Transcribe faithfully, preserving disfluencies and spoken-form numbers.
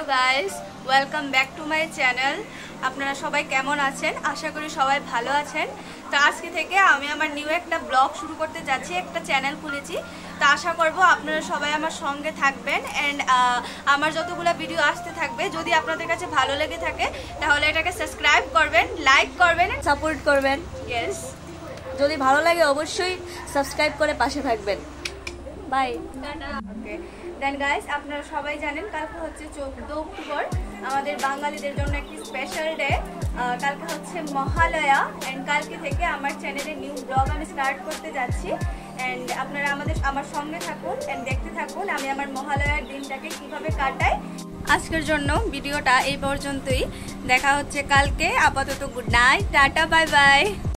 Guys, welcome back to my channel. আপনারা সবাই কেমন আছেন? আশা করি সবাই ভালো আছেন। তো আজকে থেকে আমি আমার নিউ একটা ব্লগ শুরু করতে যাচ্ছি, একটা চ্যানেল খুলেছি। তো আশা করব আপনারা সবাই আমার সঙ্গে থাকবেন অ্যান্ড আমার যতগুলো ভিডিও আসতে থাকবে, যদি আপনাদের কাছে ভালো লেগে থাকে তাহলে এটাকে সাবস্ক্রাইব করবেন, লাইক করবেন, সাপোর্ট করবেন। ইয়েস, যদি ভালো লাগে অবশ্যই সাবস্ক্রাইব করে পাশে থাকবেন। বাই। ওকে দেন গাইস, আপনারা সবাই জানেন কালকে হচ্ছে চৌদ্দ অক্টোবর, আমাদের বাঙালিদের জন্য একটি স্পেশাল ডে। কালকে হচ্ছে মহালয়া অ্যান্ড কালকে থেকে আমার চ্যানেলে নিউ ব্লগ আমি স্টার্ট করতে যাচ্ছি অ্যান্ড আপনারা আমাদের আমার সঙ্গে থাকুন অ্যান্ড দেখতে থাকুন আমি আমার মহালয়ার দিনটাকে কিভাবে কাটাই। আজকের জন্য ভিডিওটা এই পর্যন্তই, দেখা হচ্ছে কালকে। আপাতত good night, tata, bye by.